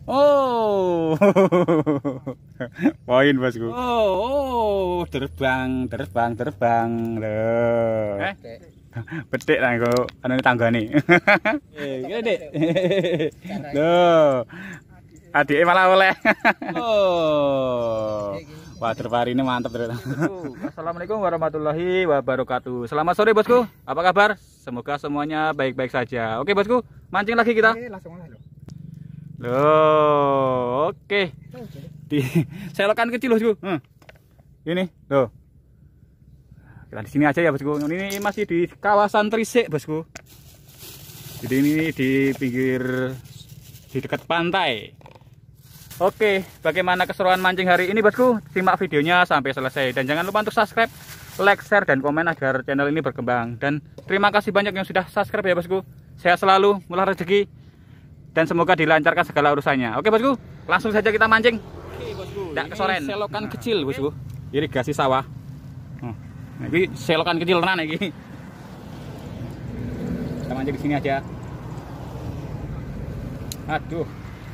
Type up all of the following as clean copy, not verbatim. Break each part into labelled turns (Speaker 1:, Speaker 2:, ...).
Speaker 1: Oh. Poin bosku. Oh, terbang. Loh. Petik lah kok anu tanggane. Gini, Dik. Loh. Adike malah oleh. Oh. Water pari ini mantap ternyata. Assalamualaikum warahmatullahi wabarakatuh. Selamat sore bosku. Apa kabar? Semoga semuanya baik-baik saja. Oke bosku, mancing lagi kita.
Speaker 2: Langsung aja.
Speaker 1: Loh, oke. Di selokan kecil bosku. Ini, loh. Kita di sini aja ya bosku. Ini masih di kawasan Trisik bosku. Jadi ini di pinggir, di dekat pantai. Oke, bagaimana keseruan mancing hari ini bosku? Simak videonya sampai selesai dan jangan lupa untuk subscribe, like, share, dan komen agar channel ini berkembang. Dan terima kasih banyak yang sudah subscribe ya bosku. Sehat selalu, murah rezeki, dan semoga dilancarkan segala urusannya. Oke bosku, langsung saja kita mancing. Oke bosku, tidak kesoren. Selokan kecil bosku, irigasi sawah. Ini selokan kecil tenan iki. Kita mancing di sini aja. Aduh.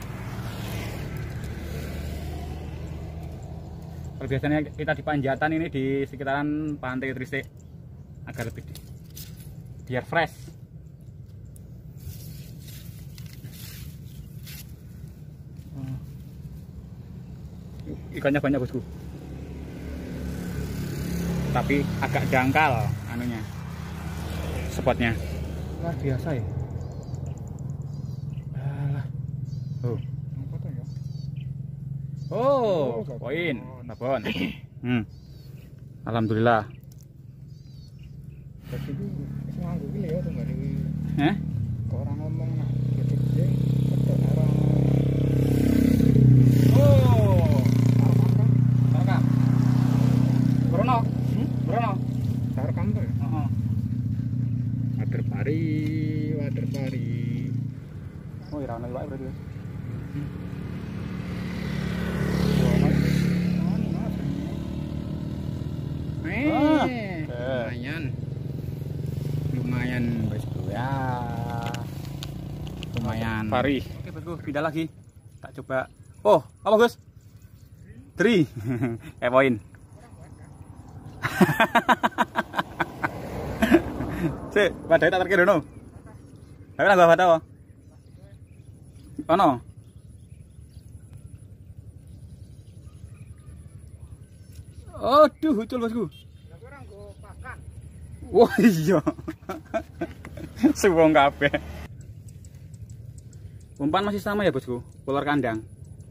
Speaker 1: Kalau biasanya kita di Panjatan, ini di sekitaran pantai Trisik agar lebih biar fresh. Ikannya banyak bosku, tapi agak dangkal anunya, spotnya. Luar biasa ya. Alah. Oh, poin, babon. Alhamdulillah.
Speaker 2: Orang ngomong nak
Speaker 1: Oh, rekam. Brono, Brono.
Speaker 2: rekam tuh ya. Wader pari.
Speaker 1: Oh, ira ono iwak berarti. Lumayan bosku ya, lumayan. Pari. Oke bosku, pindah lagi. Tak coba. Oh, apa Gus? Tri. Poin. Cek, padahal tak terkira no. Tapi lah gak tahu. Oh no. Aduh, ucul bosku. Wah iya. Suwong kabeh. Umpan masih sama ya bosku, ular kandang.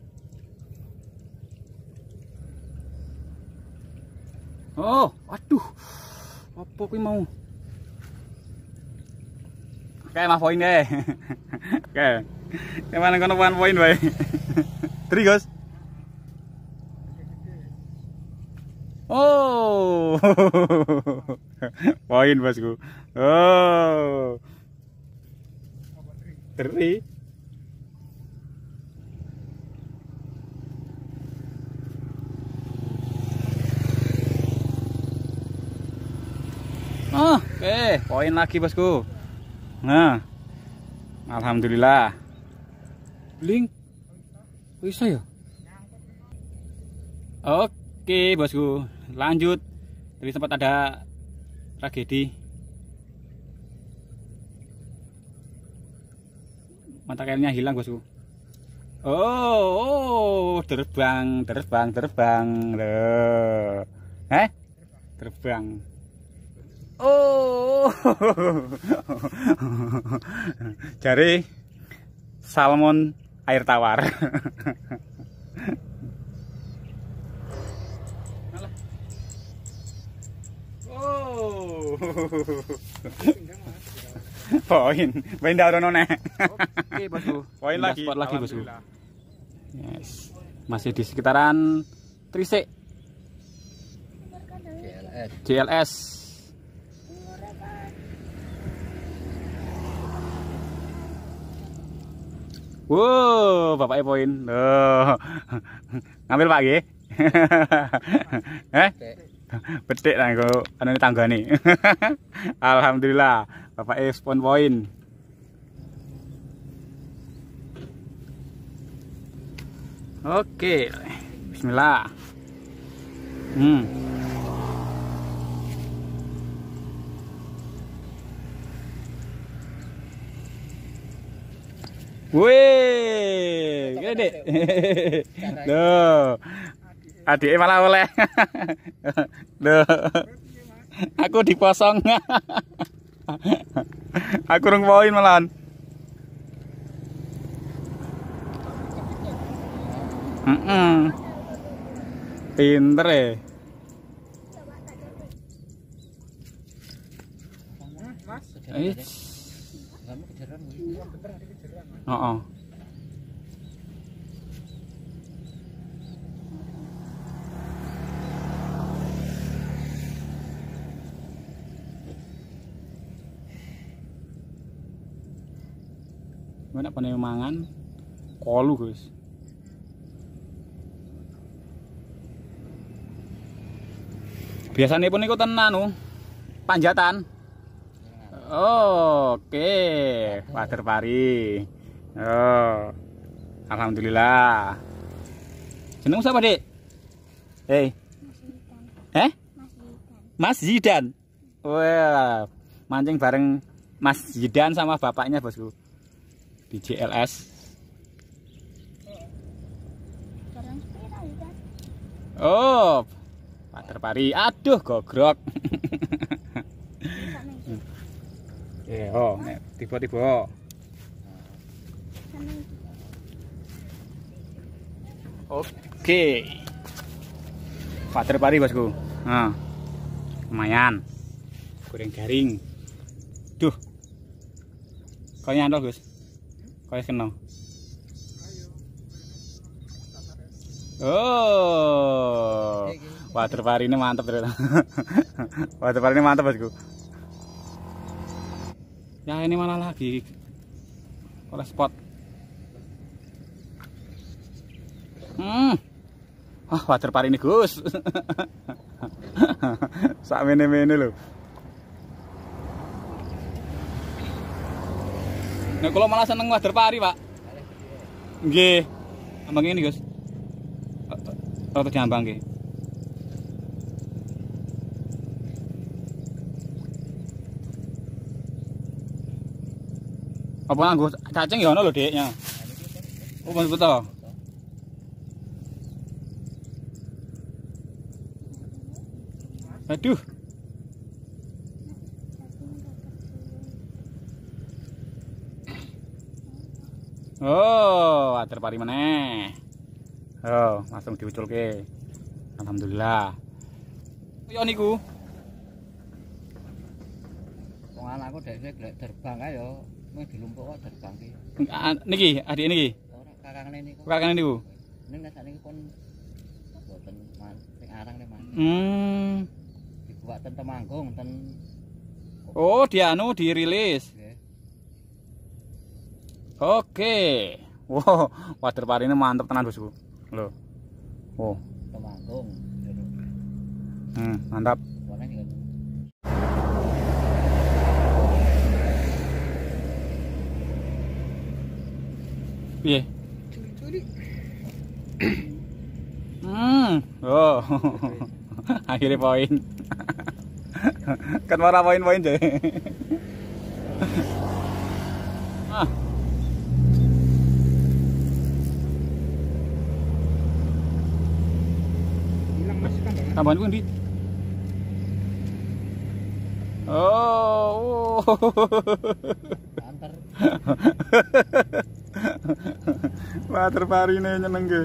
Speaker 1: Oh, aduh. Apa kuwi mau? Kayak mah poin deh. Oke. Kemana kono poin wae. Tri, Gus. Oh. Poin bosku. Oh. Tri. Oh, oke, poin lagi bosku. Nah, alhamdulillah. Bling, bisa ya? Oke bosku, lanjut. Tadi sempat ada tragedi. Mata kailnya hilang bosku. Oh, terbang. Loh. Terbang. Oh. Cari salmon air tawar. Oh. Poin darono nek. Oke bosku. Poin lagi. Spot lagi bosku. Yes. Masih di sekitaran Trisik. JLS. Wow, bapaknya poin. Loh. Ngambil Pak nggih. Betik lah kok anu tanggane. Alhamdulillah, bapaknya spawn poin. Oke, bismillah. Wih, gede. Loh. Adik malah oleh. Loh. Aku dipasang. Aku rung poin malahan. Pinter ya. Oh. Mana panai mangan kolu guys. Biasanya pun ikutan anu panjatan. Oke, water pari. Oh, alhamdulillah. Jeneng siapa Dek? Mas Zidan. Wah, mancing bareng Mas Zidan sama bapaknya bosku di JLS. Oh, water pari. Aduh, gogrok. Oh, tiba-tiba. Oke. Water pari bosku. Nah, lumayan. Goreng garing. Duh. Kau nyantol Gus. Kau kena. Oh, water pari ini mantap ternyata. Water pari ini mantap bosku. Ya ini mana lagi oleh spot. Water pari ini Gus. Sak mene-mene lho. Nek kula malah seneng water pari, Pak. Nggih. Ambang ini, Gus. Rata jambang nggih. Apa nganggo cacing ya ono lho, Deknya. Oh, betul. Aduh. Oh, water pari meneh. Oh, langsung diuculke. Alhamdulillah. Yo niku.
Speaker 2: Wong anakku dhek terbang ae yo, mung dilumpuk kok terbang ki.
Speaker 1: Niki, adik niki.
Speaker 2: Ora kakangne niku.
Speaker 1: Kakakne niku.
Speaker 2: Ning nek sakniki pun boten sing arang nek Mas. Dibuat ten Temanggung ten.
Speaker 1: Oh, dianu dirilis. Oke. Wow, water pari ini mantap tenan bosku. Loh. Oh,
Speaker 2: Temanggung.
Speaker 1: Mantap. Piye?
Speaker 2: Curi-curi.
Speaker 1: Oh. Akhirnya poin. Kan marah poin-poin deh. Tambahan gue ndi? Oh.
Speaker 2: Antar.
Speaker 1: Water pari ini nyeneng ge.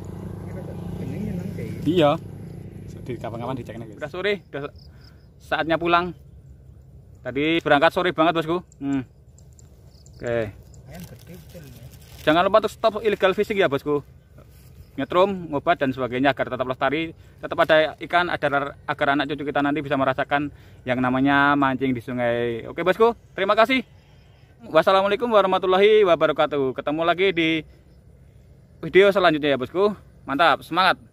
Speaker 1: Iya. Di kapan-kapan dicek nih. Udah sore, udah saatnya pulang. Tadi berangkat sore banget bosku. Oke. Jangan lupa untuk stop illegal fishing ya bosku. Nyetrum, ngobat dan sebagainya agar tetap lestari, tetap ada ikan, agar anak cucu kita nanti bisa merasakan yang namanya mancing di sungai. Oke bosku, terima kasih. Wassalamualaikum warahmatullahi wabarakatuh. Ketemu lagi di video selanjutnya ya bosku. Mantap, semangat.